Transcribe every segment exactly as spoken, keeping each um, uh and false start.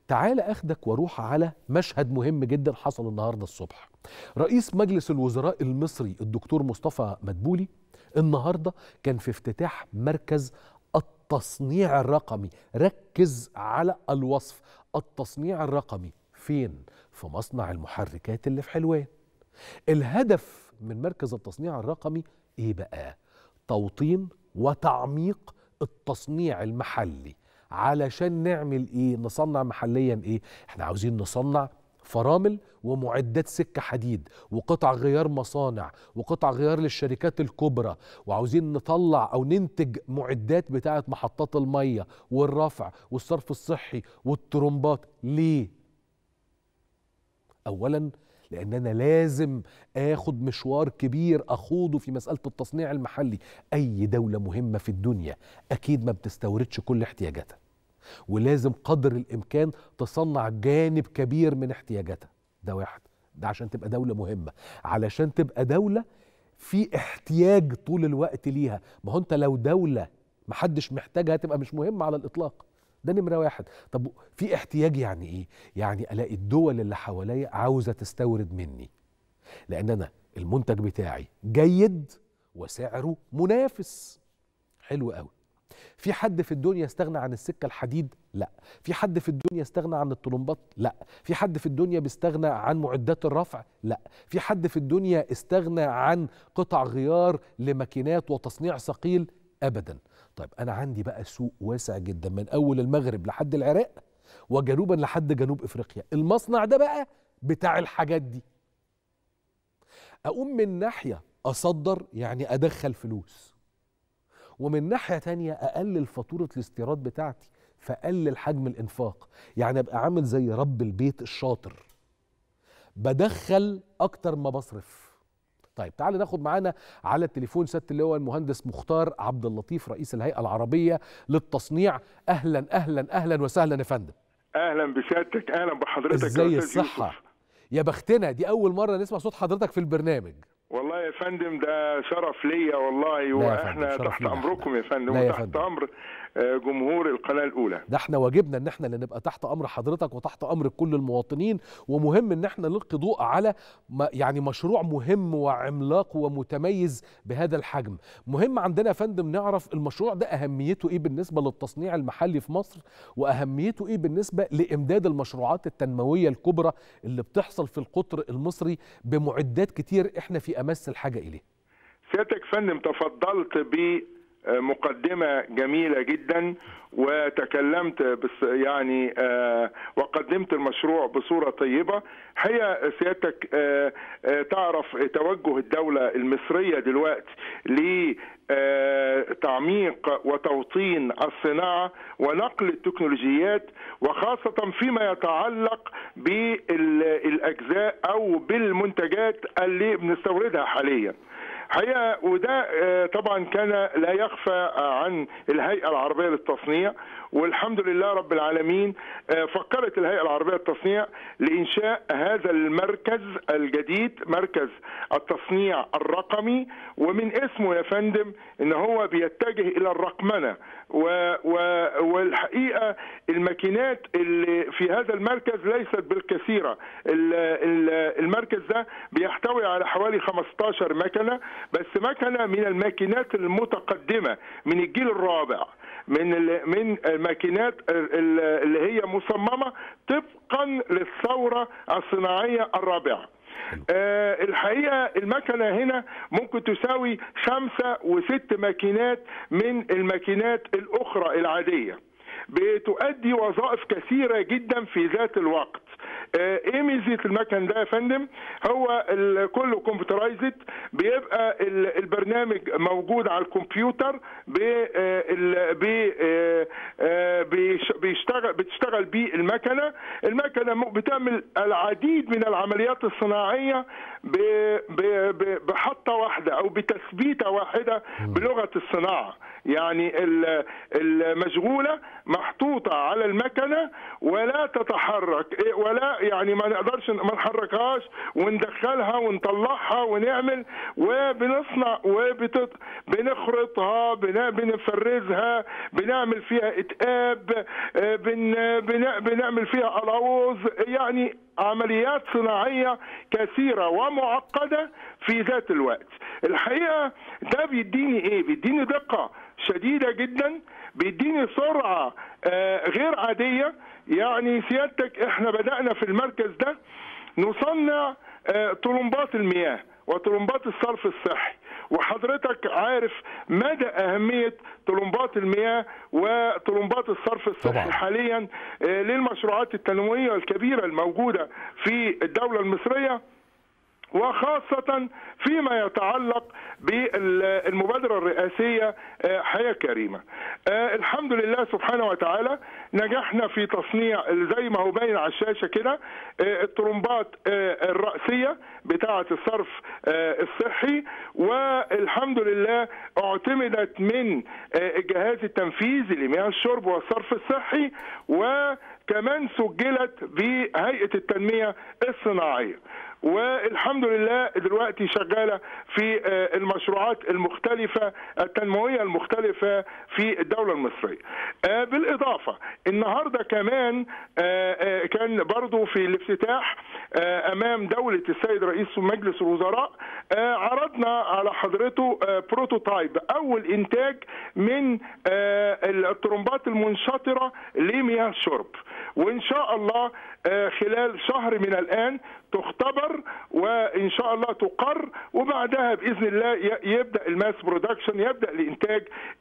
تعال أخدك واروح على مشهد مهم جدا حصل النهاردة الصبح. رئيس مجلس الوزراء المصري الدكتور مصطفى مدبولي النهاردة كان في افتتاح مركز التصنيع الرقمي. ركز على الوصف، التصنيع الرقمي فين؟ في مصنع المحركات اللي في حلوان. الهدف من مركز التصنيع الرقمي ايه بقى؟ توطين وتعميق التصنيع المحلي. علشان نعمل ايه؟ نصنع محليا ايه؟ احنا عاوزين نصنع فرامل ومعدات سكة حديد وقطع غيار مصانع وقطع غيار للشركات الكبرى، وعاوزين نطلع او ننتج معدات بتاعة محطات المية والرفع والصرف الصحي والترمبات. ليه؟ اولا لان انا لازم اخد مشوار كبير اخوضه في مسألة التصنيع المحلي. اي دولة مهمة في الدنيا اكيد ما بتستوردش كل احتياجاتها، ولازم قدر الامكان تصنع جانب كبير من احتياجاتها. ده واحد، ده عشان تبقى دولة مهمة. علشان تبقى دولة في احتياج طول الوقت ليها. ما هو انت لو دولة محدش محتاجها تبقى مش مهمة على الاطلاق. ده نمرة واحد. طب في احتياج يعني ايه؟ يعني الاقي الدول اللي حواليا عاوزة تستورد مني، لان انا المنتج بتاعي جيد وسعره منافس. حلو قوي. في حد في الدنيا استغنى عن السكة الحديد؟ لا. في حد في الدنيا استغنى عن الطلمبات؟ لا. في حد في الدنيا بيستغنى عن معدات الرفع؟ لا. في حد في الدنيا استغنى عن قطع غيار لماكينات وتصنيع ثقيل؟ ابدا. طيب انا عندي بقى سوق واسع جدا من اول المغرب لحد العراق وجنوبا لحد جنوب افريقيا. المصنع ده بقى بتاع الحاجات دي. اقوم من ناحية اصدر يعني ادخل فلوس، ومن ناحية تانية أقلل فاتورة الاستيراد بتاعتي فأقلل حجم الإنفاق. يعني أبقى عامل زي رب البيت الشاطر، بدخل أكتر ما بصرف. طيب تعالى ناخد معانا على التليفون سيادة اللواء المهندس مختار عبد اللطيف رئيس الهيئة العربية للتصنيع. أهلا أهلا أهلا وسهلا يا فندم. أهلا بسيادتك، أهلا بحضرتك. إزاي الصحة؟ يا بختنا، دي أول مرة نسمع صوت حضرتك في البرنامج. والله يا فندم ده شرف ليا والله، واحنا تحت امركم يا فندم وتحت امر جمهور القناه الاولى. ده احنا واجبنا ان احنا اللي نبقى تحت امر حضرتك وتحت امر كل المواطنين، ومهم ان احنا نلقي ضوء على يعني مشروع مهم وعملاق ومتميز بهذا الحجم. مهم عندنا يا فندم نعرف المشروع ده اهميته ايه بالنسبه للتصنيع المحلي في مصر، واهميته ايه بالنسبه لامداد المشروعات التنمويه الكبرى اللي بتحصل في القطر المصري بمعدات كتير احنا في امس الحاجه اليه. سيادتك فندم تفضلت بمقدمه جميله جدا وتكلمت بس يعني آه وقدمت المشروع بصوره طيبه. هي سيادتك آه آه تعرف توجه الدوله المصريه دلوقتي لتعميق وتوطين الصناعه ونقل التكنولوجيات، وخاصه فيما يتعلق بالاجزاء او بالمنتجات اللي بنستوردها حاليا. حقيقة وده طبعا كان لا يخفى عن الهيئة العربية للتصنيع، والحمد لله رب العالمين فكرت الهيئة العربية للتصنيع لإنشاء هذا المركز الجديد، مركز التصنيع الرقمي. ومن اسمه يا فندم إن هو بيتجه إلى الرقمنة، والحقيقة الماكينات اللي في هذا المركز ليست بالكثيرة. المركز ده بيحتوي على حوالي خمستاشر مكنة، بس مكنة من الماكينات المتقدمة من الجيل الرابع، من من الماكينات اللي هي مصممة طبقا للثورة الصناعية الرابعة. أه الحقيقة المكنة هنا ممكن تساوي خمسة وست ماكينات من الماكينات الأخرى العادية، بتؤدي وظائف كثيرة جدا في ذات الوقت. ايه ميزه المكن ده يا فندم؟ هو كله كمبيوترايزد، بيبقى البرنامج موجود على الكمبيوتر، بيشتغل بتشتغل بيه المكنه. المكنه بتعمل العديد من العمليات الصناعيه بحطه واحده او بتثبيته واحده بلغه الصناعه. يعني المشغوله محطوطه على المكنه ولا تتحرك، ولا يعني ما نقدرش ما نحركهاش وندخلها ونطلعها ونعمل وبنصنع وبنخرطها بنفرزها، بنعمل فيها اتقاب، بن بنعمل فيها الوز، يعني عمليات صناعيه كثيره ومعقده في ذات الوقت. الحقيقه ده بيديني ايه؟ بيديني دقه شديده جدا، بيديني سرعه غير عاديه. يعني سيادتك احنا بدأنا في المركز ده نصنع طلمبات المياه وطلمبات الصرف الصحي، وحضرتك عارف مدى أهمية طلمبات المياه وطلمبات الصرف الصحي طبعا. حاليا للمشروعات التنموية الكبيرة الموجودة في الدولة المصرية، وخاصة فيما يتعلق بالمبادرة الرئاسية حياة كريمة. الحمد لله سبحانه وتعالى نجحنا في تصنيع زي ما هو باين على الشاشة كده الطرمبات الرئيسية بتاعة الصرف الصحي، والحمد لله اعتمدت من الجهاز التنفيذي لمياه الشرب والصرف الصحي، وكمان سجلت بهيئة التنمية الصناعية، والحمد لله دلوقتي شغالة في المشروعات المختلفة التنموية المختلفة في الدولة المصرية. بالإضافة النهاردة كمان كان برضو في الافتتاح أمام دولة السيد رئيس مجلس الوزراء عرضنا على حضرته بروتوتايب أول إنتاج من الطرمبات المنشطرة لمياه الشرب، وإن شاء الله خلال شهر من الآن تختبر وإن شاء الله تقر، وبعدها بإذن الله يبدأ الماس برودكشن، يبدأ الإنتاج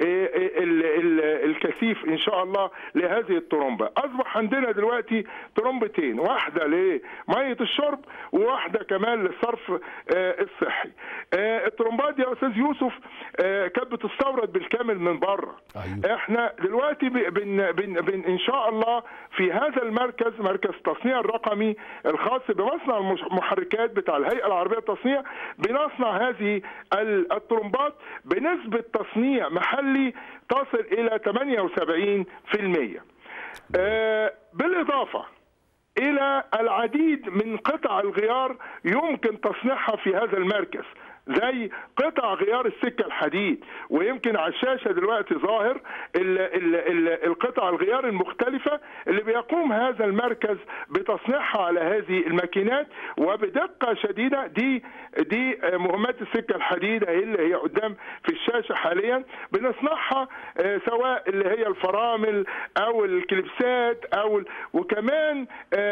الكثيف إن شاء الله لهذه الطرمبة. أصبح عندنا دلوقتي طرمبتين، واحدة لمية الشرب وواحدة كمان للصرف الصحي. الطرمبات دي يا أستاذ يوسف كانت بتستورد بالكامل من بره. أيوه. احنا دلوقتي بن بن بن إن شاء الله في هذا المركز، مركز التصنيع الرقمي الخاص بمصنع المحركات بتاع الهيئة العربية للتصنيع، بنصنع هذه الطرمبات بنسبة تصنيع محلي تصل إلى ثمانية وسبعين بالمئة. آه بالإضافة إلى العديد من قطع الغيار يمكن تصنيعها في هذا المركز، زي قطع غيار السكة الحديد، ويمكن على الشاشة دلوقتي ظاهر ال ال ال القطع الغيار المختلفة اللي بيقوم هذا المركز بتصنيعها على هذه الماكينات وبدقة شديدة. دي دي مهمات السكة الحديد اهي اللي هي قدام في الشاشة حاليا، بنصنعها سواء اللي هي الفرامل او الكليبسات او وكمان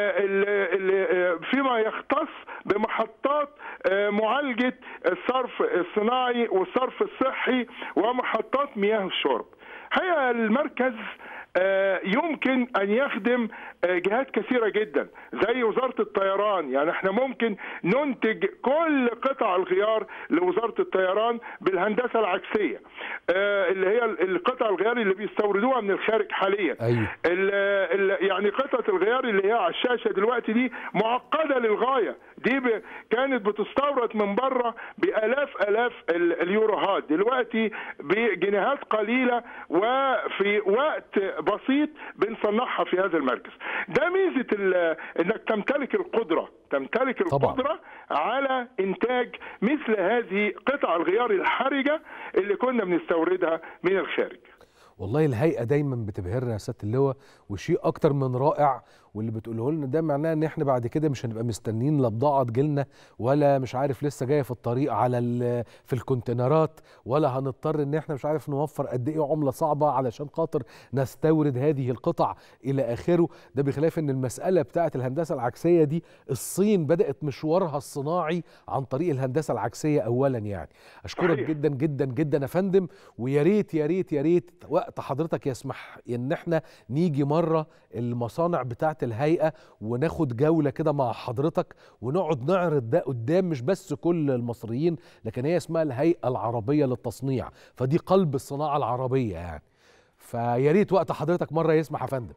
فيما يختص بمحطات معالجة الصرف الصناعي والصرف الصحي ومحطات مياه الشرب. هي المركز يمكن أن يخدم جهات كثيرة جدا زي وزارة الطيران، يعني احنا ممكن ننتج كل قطع الغيار لوزارة الطيران بالهندسة العكسية اللي هي القطع الغيار اللي بيستوردوها من الخارج حاليا. أيوة. ال ال يعني قطعة الغيار اللي هي على الشاشة دلوقتي دي معقدة للغاية، دي كانت بتستورد من بره بآلاف آلاف اليوروهات، دلوقتي بجنيهات قليلة وفي وقت بسيط بنصنعها في هذا المركز. ده ميزة انك تمتلك القدرة تمتلك القدرة طبعا على انتاج مثل هذه قطع الغيار الحرجة اللي كنا بنستوردها من الخارج. والله الهيئة دايما بتبهرنا يا سيادة اللواء، وشيء اكتر من رائع، واللي بتقوله لنا ده معناه ان احنا بعد كده مش هنبقى مستنيين لا بضاعه تجيلنا ولا مش عارف لسه جايه في الطريق على في الكونتينرات، ولا هنضطر ان احنا مش عارف نوفر قد ايه عمله صعبه علشان خاطر نستورد هذه القطع الى اخره. ده بخلاف ان المساله بتاعه الهندسه العكسيه دي الصين بدات مشوارها الصناعي عن طريق الهندسه العكسيه اولا. يعني اشكرك صحيح. جدا جدا جدا يا فندم، ويا ريت يا ريت يا ريت وقت حضرتك يسمح ان احنا نيجي مره المصانع بتاعه الهيئة وناخد جولة كده مع حضرتك ونقعد نعرض ده قدام مش بس كل المصريين، لكن هي اسمها الهيئة العربية للتصنيع، فدي قلب الصناعة العربية يعني. فيا ريت وقت حضرتك مرة يسمح يا فندم.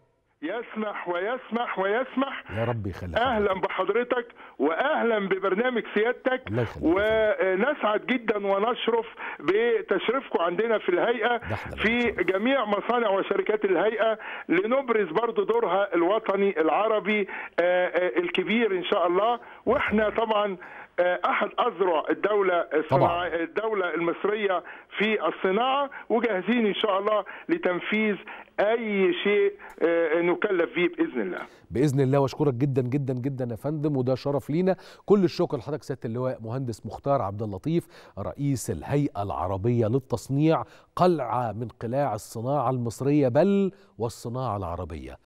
يسمح ويسمح ويسمح. يا رب يخليك. اهلا بحضرتك واهلا ببرنامج سيادتك، ونسعد جدا ونشرف بتشريفكم عندنا في الهيئه في جميع مصانع وشركات الهيئه، لنبرز برضو دورها الوطني العربي الكبير ان شاء الله. واحنا طبعا احد اذرع الدوله الصناعه الدوله المصريه في الصناعه، وجاهزين ان شاء الله لتنفيذ اي شيء نكلف فيه باذن الله. باذن الله. واشكرك جدا جدا جدا يا فندم، وده شرف لينا. كل الشكر لحضرتك سياده اللواء مهندس مختار عبد اللطيف، رئيس الهيئه العربيه للتصنيع، قلعه من قلاع الصناعه المصريه بل والصناعه العربيه.